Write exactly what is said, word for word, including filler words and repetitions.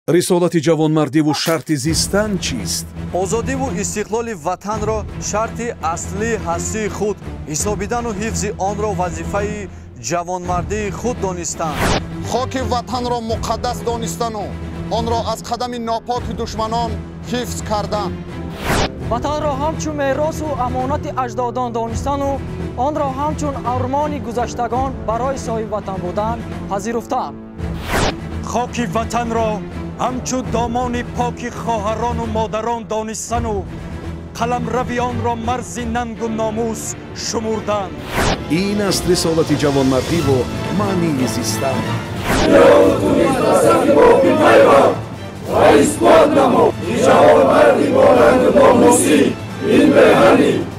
рисолати ҷавонмардиву шарти зистан чист? озодиву истиқлоли ватанро шарти аслии ҳастии худ ҳисобидану ҳифзи онро вазифаи ҷавонмардии худ донистанд. хоки ватанро муқаддас донистану онро аз қадами нопоки душманон ҳифз кардан. ватанро ҳамчун меросу амонати аҷдодон донистану онро ҳамчун армони гузаштагон барои соҳибватан будан пазируфтанд. хоки ватанро ҳамчун домони поки хоҳарону модарон донистану қаламрави онро марзи нангу номус шумурданд. ин аст рисолати ҷавонмардиву маънии зистан. ва исбот намо ҷавонмарди бо рангу номуси ин беҳанӣ